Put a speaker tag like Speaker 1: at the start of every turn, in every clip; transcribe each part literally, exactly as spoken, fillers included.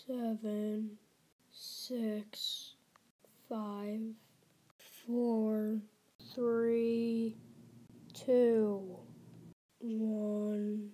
Speaker 1: seven, six, five, four, three, two, one.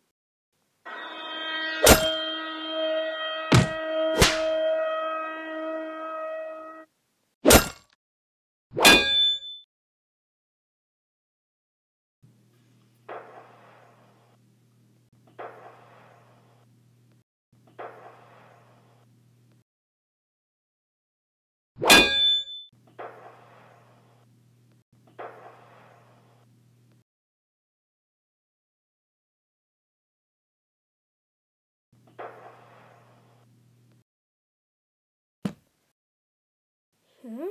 Speaker 1: Huh?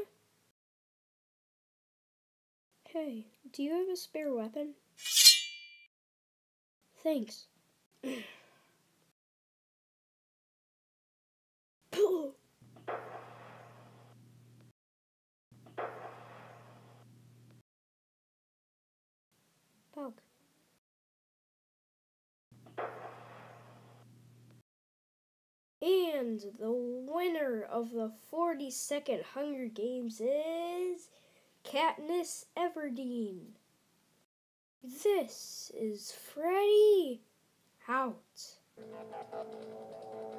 Speaker 1: Hey, do you have a spare weapon? Thanks. Poke. And the winner of the forty-second Hunger Games is Katniss Everdeen. This is Freddy out.